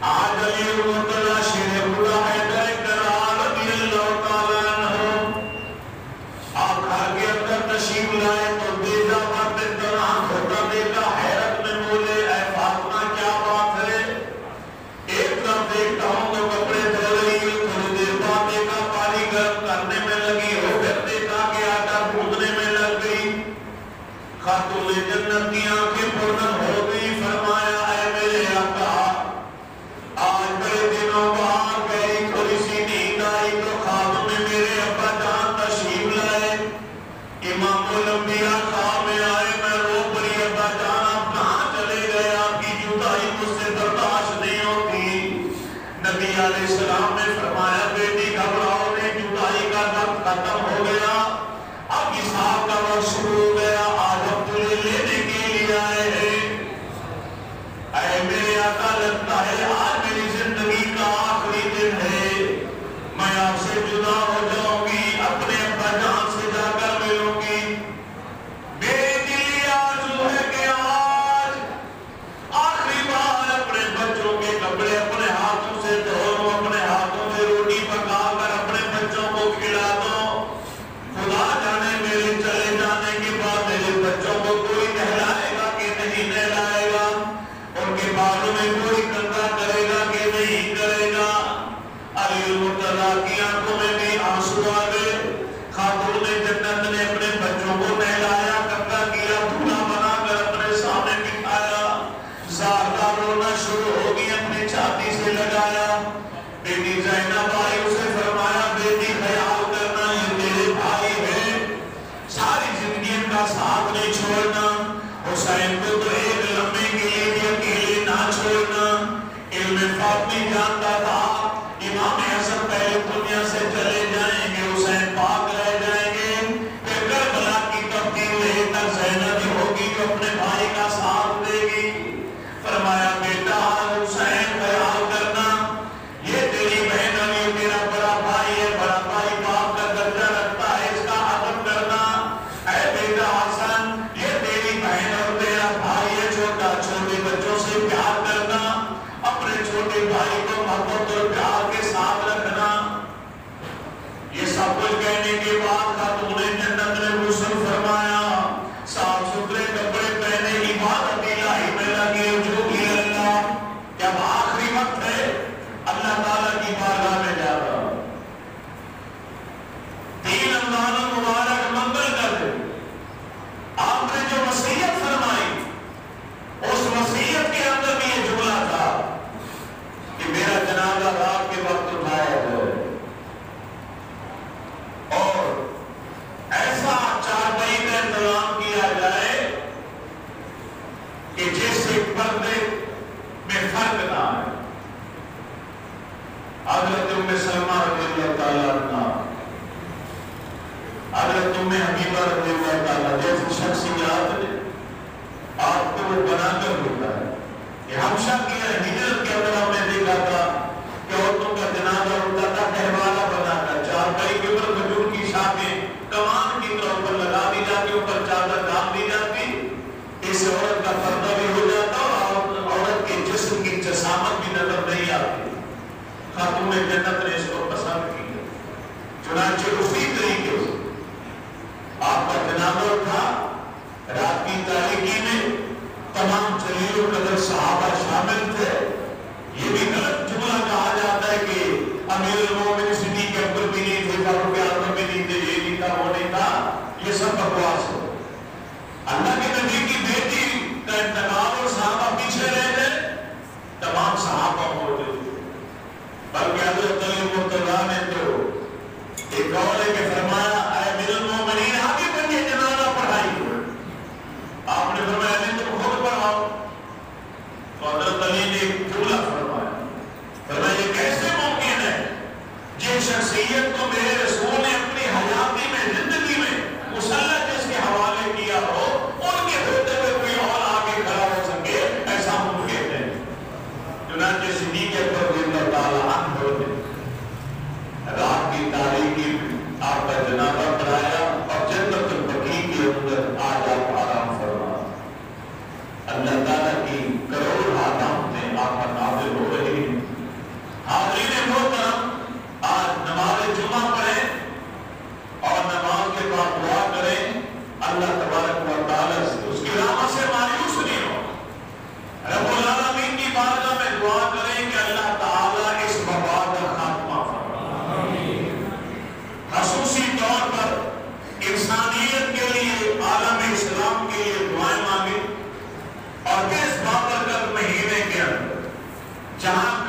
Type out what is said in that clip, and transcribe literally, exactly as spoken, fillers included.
آج علی المرتضی شیر خدا حیدر کرار رضی اللہ تعالیٰ عنہ آپ گھر کے اندر تشریف لائے تو دیدہ وقت طرح ہوتا دیکھا، حیرت میں بولے اے فاطمہ کیا بات ہے؟ ایک طرف دیکھتا ہوں تو کپڑے دھو رہی ہوں، تھوڑی دیر بعد دیکھا پانی گرم کرنے میں لگی ہو، پھر دیکھا کہ آٹا گوندنے میں لگ گئی۔ خاتون جنت کی آنکھیں پرنم ہو گئی، فرمایا اے میرے آقا آج بڑے دنوں بعد گئی تھوڑی سی نیند آئی تو خواب میں میرے ابا جان تشریف لائے، امام الانبیاء خواب میں آئے، میں رو پڑی ابا جان آپ کہاں چلے گئے؟ آپ کی جدائی مجھ سے برداشت نہیں ہوتی۔ نبی علیہ السلام نے فرمایا بیٹی گھبراؤ نہیں، جدائی کا وقت ختم ہو گیا، اب حساب کا وقت شروع ہو گیا، آج ہم تجھے لینے کے لیے آئے ہیں۔ اے میرے آقا لگتا ہے آج میری زندگی کا آخری دن ہے، میں آپ سے جدا ہو جاؤں گی، اپنے ابا جان سے جا کر ملوں گی۔ میرے دل آرزو ہے کہ آج آخری بار اپنے بچوں کے کپڑے اپنے ہاتھوں سے دھو، اپنے ہاتھوں سے روٹی پکا کر اپنے بچوں کو کھلا دو۔ خدا جانے میرے چلے جانے کے بعد میرے بچوں کو کوئی نہلائے گا کہ نہیں نہلائے گا، ان کے بالوں میں کوئی کنگا کرے گا کہ نہیں کرے گا۔ علی المرتضی کی آنکھوں میں بھی آنسو آ گئے۔ خاتون جنت نے اپنے بچوں کو نہلایا، کنگا کیا، دھونا بنا کر اپنے سامنے بٹھایا، زاردہ رونا شروع ہو گئی، اپنی چھاتی سے لگایا۔ بیٹی زینب آئی، اسے فرمایا بیٹی خیال کرنا یہ تیرے بھائی ہیں، ساری زندگی ان کا ساتھ نہیں چھوڑنا، حسین کو تو ایک لمحے کے لیے بھی اکیلے نہ چھوڑنا۔ علم فاطمی جانتا تھا امام حسن پہلے دنیا سے چلے جائیں گے، حسین پاک رہ جائیں گے، پھر کربلا کی تبدیل لے کر زینب ہوگی جو اپنے بھائی کا ساتھ دے گی۔ فرمایا بیٹا حسین خیال کرنا یہ تیری بہن اور یہ تیرا بڑا بھائی ہے، بڑا بھائی باپ کا درجہ رکھتا ہے، اس کا ادب کرنا۔ اے بیٹا حسن یہ تیری بہن اور تیرا بھائی ہے، چھوٹا چھوٹے بچوں سے پیار کرنا، اپنے چھوٹے بھائی کو محبت اور پیار کے ساتھ رکھنا۔ یہ سب کچھ کہنے کے بعد خاتون جنت نے غسل فرمایا، صاف ستھرے کپڑے پہنے، عبادت الہی میں لگے، جو بھی اللہ جب آخری وقت ہے اللہ تعالیٰ کی بارگاہ میں جا رہا تین رمضان مبارک منگل کر دے، آپ نے جو وصیت فرمائی اس وصیت کے اندر بھی یہ جملہ تھا کہ میرا جنازہ رات کے وقت اٹھایا جائے اور ایسا چارپائی کا انتظام کیا جائے کہ جس سے پردے میں فرق نہ آئے۔ حضرت ام سلمہ رضی اللہ تعالیٰ عنہ، حضرت ام حبیبہ رضی اللہ تعالیٰ جیسی شخصیات نے آپ کو وہ بنا کر ہوتا ہے کہ ہمشہ کی ہجرت کے اندر ہم نے دیکھا تھا کہ عورتوں کا جنازہ ہوتا تھا کہروالا بنا کر، چارپائی کے اوپر کھجور کی شاخیں کمان کی طرح اوپر لگا دی جاتی، اوپر چادر ڈال دی جاتی، اس سے عورت کا پردہ بھی ہو جاتا اور عورت کے جسم کی جسامت بھی نظر نہیں آتی۔ خاتون جنت نے اس کو پسند کی، چنانچہ اسی طریقے سے آپ کا جنازہ تھا، رات کی تاریکی میں تمام جلیل و قدر صحابہ شامل تھے۔ یہ بھی غلط جملہ کہا جاتا ہے کہ امیر المومنین صدیق اکبر بھی نہیں تھے، فاروق اعظم بھی نہیں تھے، یہ نہیں تھا وہ نہیں تھا، یہ سب بکواس ہے۔ اللہ کے نبی کی بیٹی کا انتقال اور صحابہ پیچھے رہ گئے، تمام صحابہ موجود تھے، بلکہ حضرت علی مرتضیٰ نے تو ایک قول ہے کہ فرمایا اے امیر المومنین آگے بڑھئے جنازہ پڑھائی، آپ نے فرمایا نہیں تم خود پڑھاؤ، تو حضرت علی نے ایک جملہ فرمایا، فرمایا یہ کیسے ممکن ہے جہاں